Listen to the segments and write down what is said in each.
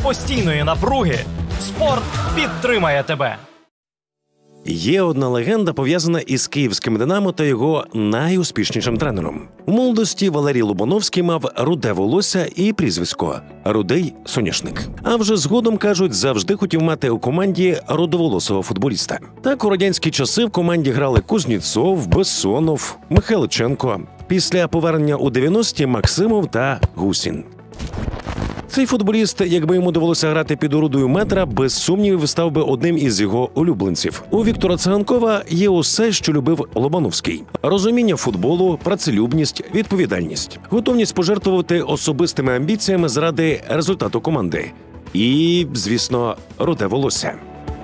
постійної напруги спорт підтримає тебе. Є одна легенда, пов'язана із київським «Динамо» та його найуспішнішим тренером. У молодості Валерій Лобановський мав руде волосся і прізвисько – Рудий Соняшник. А вже згодом, кажуть, завжди хотів мати у команді рудоволосого футболіста. Так, у радянські часи в команді грали Кузнєцов, Бессонов, Михайличенко. Після повернення у 90-ті – Максимов та Гусін. Цей футболіст, якби йому довелося грати під орудою метра, без сумнівів став би одним із його улюбленців. У Віктора Циганкова є усе, що любив Лобановський: розуміння футболу, працелюбність, відповідальність, готовність пожертвувати особистими амбіціями заради результату команди. І, звісно, руде волосся.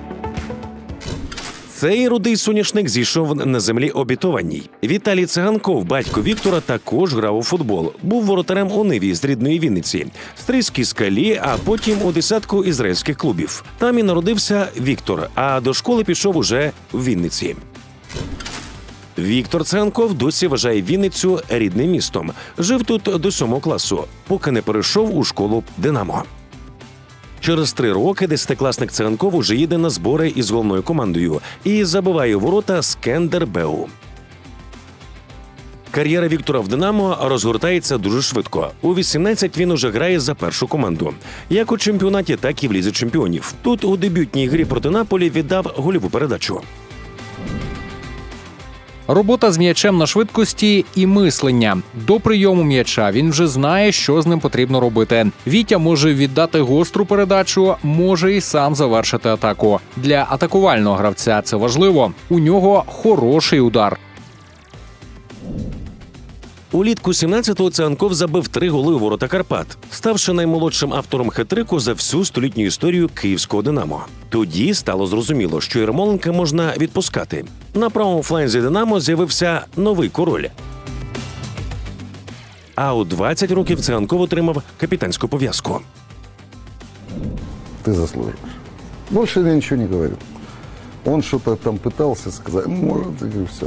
Цей рудий соняшник зійшов на землі обітованій. Віталій Циганков, батько Віктора, також грав у футбол. Був воротарем у Ниві з рідної Вінниці, Стрийській Скалі, а потім у десятку ізраїльських клубів. Там і народився Віктор, а до школи пішов уже в Вінниці. Віктор Циганков досі вважає Вінницю рідним містом. Жив тут до 7 класу, поки не перейшов у школу «Динамо». Через 3 роки десятикласник Циганков уже їде на збори із головною командою і забиває у ворота Скандербеу. Кар'єра Віктора в «Динамо» розгортається дуже швидко. У 18 він уже грає за першу команду. Як у чемпіонаті, так і в Лізі чемпіонів. Тут у дебютній грі проти Наполі віддав гольову передачу. Робота з м'ячем на швидкості і мислення. До прийому м'яча він вже знає, що з ним потрібно робити. Вітя може віддати гостру передачу, може і сам завершити атаку. Для атакувального гравця це важливо. У нього хороший удар. Улітку 17-го Циганков забив 3 голи у ворота Карпат, ставши наймолодшим автором хет-трику за всю столітню історію київського «Динамо». Тоді стало зрозуміло, що Ярмоленка можна відпускати. На правому фланзі «Динамо» з'явився новий король. А у 20 років Циганков отримав капітанську пов'язку. Ты заслуживаешь. Больше я ничего не говорил. Он что-то там пытался сказать, может, и все.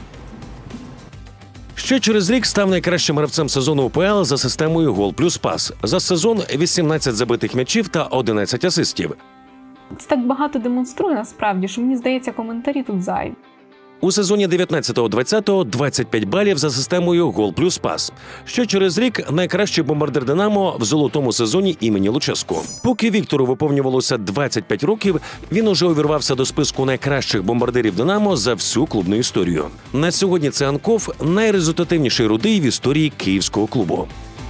Ще через рік став найкращим гравцем сезону УПЛ за системою гол плюс пас. За сезон 18 забитих м'ячів та 11 асистів. Це так багато демонструє насправді, що мені здається, коментарі тут зайві. У сезоні 19-20 – 25 балів за системою гол плюс пас. Ще через рік найкращий бомбардир «Динамо» в золотому сезоні імені Луческу. Поки Віктору виповнювалося 25 років, він уже увірвався до списку найкращих бомбардирів «Динамо» за всю клубну історію. На сьогодні Циганков – найрезультативніший рудий в історії київського клубу.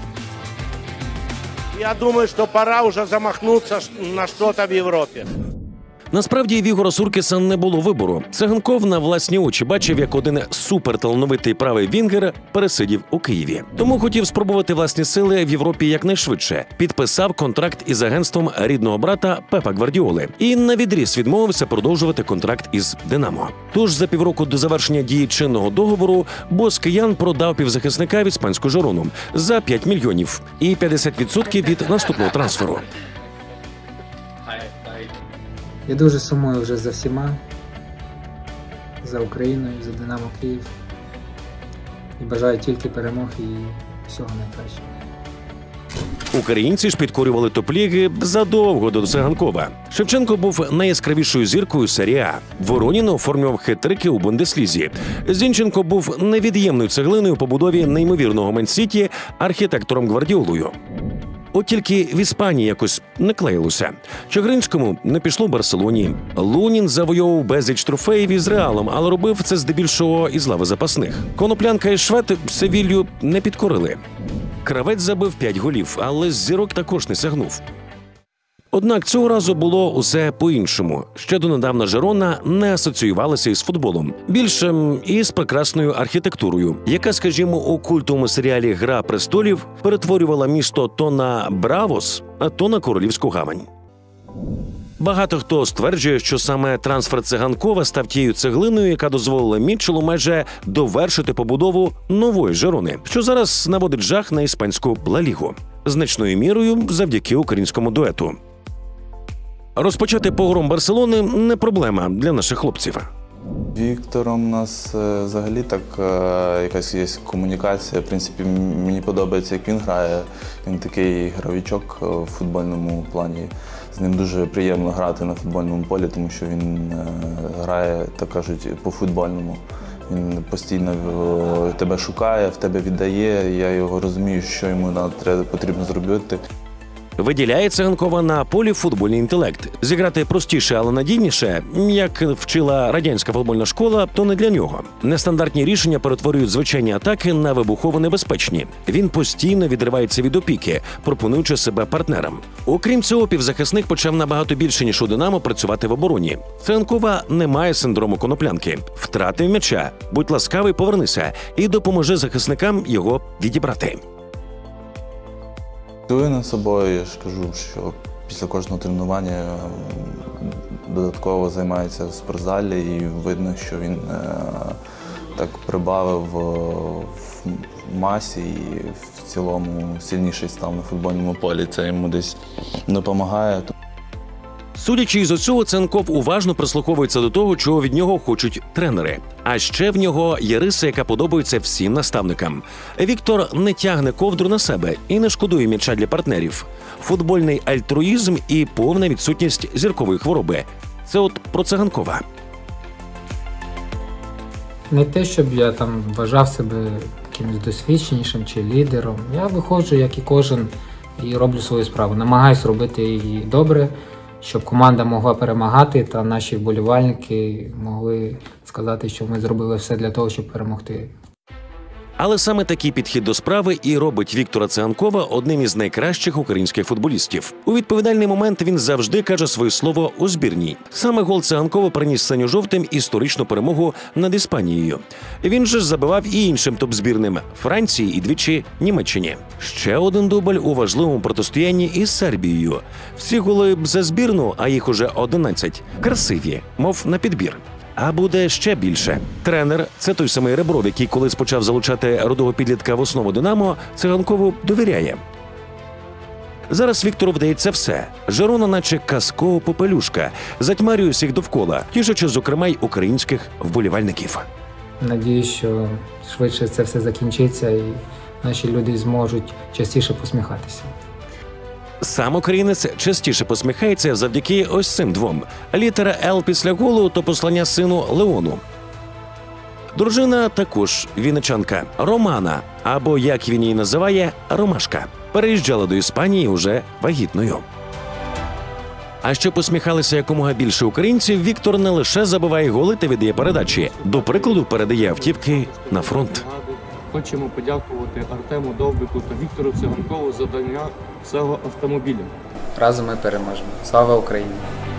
Я думаю, що пора вже замахнутися на щось в Європі. Насправді, в Ігора Суркіса не було вибору. Циганков на власні очі бачив, як один суперталановитий правий вінгер пересидів у Києві. Тому хотів спробувати власні сили в Європі якнайшвидше. Підписав контракт із агентством рідного брата Пепа Гвардіоли. І навідріз відмовився продовжувати контракт із «Динамо». Тож за півроку до завершення дії чинного договору бос киян продав півзахисника в іспанську «Жирону» за 5 мільйонів і 50% від наступного трансферу. Я дуже сумую вже за всіма, за Україною, за «Динамо Київ. І бажаю тільки перемог і всього найкращого. Українці ж підкорювали топ-ліги задовго до Циганкова. Шевченко був найяскравішою зіркою серії А. Воронін оформлював хет-трики у Бундеслізі. Зінченко був невід'ємною цеглиною по будові неймовірного Мен-Сіті архітектором Гвардіолою. От тільки в Іспанії якось не клеїлося. Чигиринському не пішло в Барселоні. Лунін завойовував безліч трофеїв із Реалом, але робив це здебільшого із лави запасних. Коноплянка і Швед Севілью не підкорили. Кравець забив 5 голів, але з зірок також не сягнув. Однак цього разу було усе по-іншому. Ще донедавна Жирона не асоціювалася із футболом. Більше із прекрасною архітектурою, яка, скажімо, у культовому серіалі «Гра престолів» перетворювала місто то на Бравос, а то на Королівську гавань. Багато хто стверджує, що саме трансфер Циганкова став тією цеглиною, яка дозволила Мітчелу майже довершити побудову нової Жирони, що зараз наводить жах на іспанську Ла Лігу. Значною мірою завдяки українському дуету. Розпочати погром Барселони – не проблема для наших хлопців. Віктором у нас взагалі так якась є комунікація. В принципі, мені подобається, як він грає. Він такий гравічок в футбольному плані. З ним дуже приємно грати на футбольному полі, тому що він грає, так кажуть, по-футбольному. Він постійно тебе шукає, в тебе віддає. Я його розумію, що йому потрібно зробити. Виділяє Циганкова на полі футбольний інтелект. Зіграти простіше, але надійніше, як вчила радянська футбольна школа, то не для нього. Нестандартні рішення перетворюють звичайні атаки на вибухово небезпечні. Він постійно відривається від опіки, пропонуючи себе партнерам. Окрім цього, півзахисник почав набагато більше, ніж у «Динамо», працювати в обороні. Циганкова не має синдрому коноплянки. Втратив м'яча. Будь ласкавий, повернися і допоможи захисникам його відібрати. Працює над собою, я ж кажу, що після кожного тренування додатково займається в спортзалі і видно, що він так прибавив в масі і в цілому сильніший став на футбольному полі. Це йому десь допомагає. Судячи із усього, Циганков уважно прислуховується до того, чого від нього хочуть тренери. А ще в нього є риса, яка подобається всім наставникам. Віктор не тягне ковдру на себе і не шкодує м'яча для партнерів. Футбольний альтруїзм і повна відсутність зіркової хвороби. Це от про Циганкова. Не те, щоб я там вважав себе якимось досвідченішим чи лідером. Я виходжу, як і кожен, і роблю свою справу. Намагаюсь робити її добре, щоб команда могла перемагати, та наші вболівальники могли сказати, що ми зробили все для того, щоб перемогти. Але саме такий підхід до справи і робить Віктора Циганкова одним із найкращих українських футболістів. У відповідальний момент він завжди каже своє слово у збірній. Саме гол Циганкова приніс синьо-жовтим історичну перемогу над Іспанією. Він же ж забивав і іншим топ-збірним – Франції і двічі Німеччині. Ще один дубль у важливому протистоянні із Сербією. Всі голи за збірну, а їх уже 11, красиві, мов на підбір. А буде ще більше. Тренер – це той самий Ребров, який колись почав залучати рудого підлітка в основу «Динамо», Циганкову довіряє. Зараз Віктору вдається все. Жирона наче казкова попелюшка, затьмарює всіх довкола, тішачи, зокрема, й українських вболівальників. Надіюсь, що швидше це все закінчиться і наші люди зможуть частіше посміхатися. Сам українець частіше посміхається завдяки ось цим двом. Літера «Л» після голу – то послання сину Леону. Дружина також вінничанка Романа, або, як він її називає, Ромашка. Переїжджала до Іспанії уже вагітною. А щоб посміхалися якомога більше українців, Віктор не лише забиває голи та віддає передачі. До прикладу, передає автівки на фронт. Хочемо подякувати Артему Довбику та Віктору Циганкову за надання цього автомобіля. Разом ми переможемо. Слава Україні!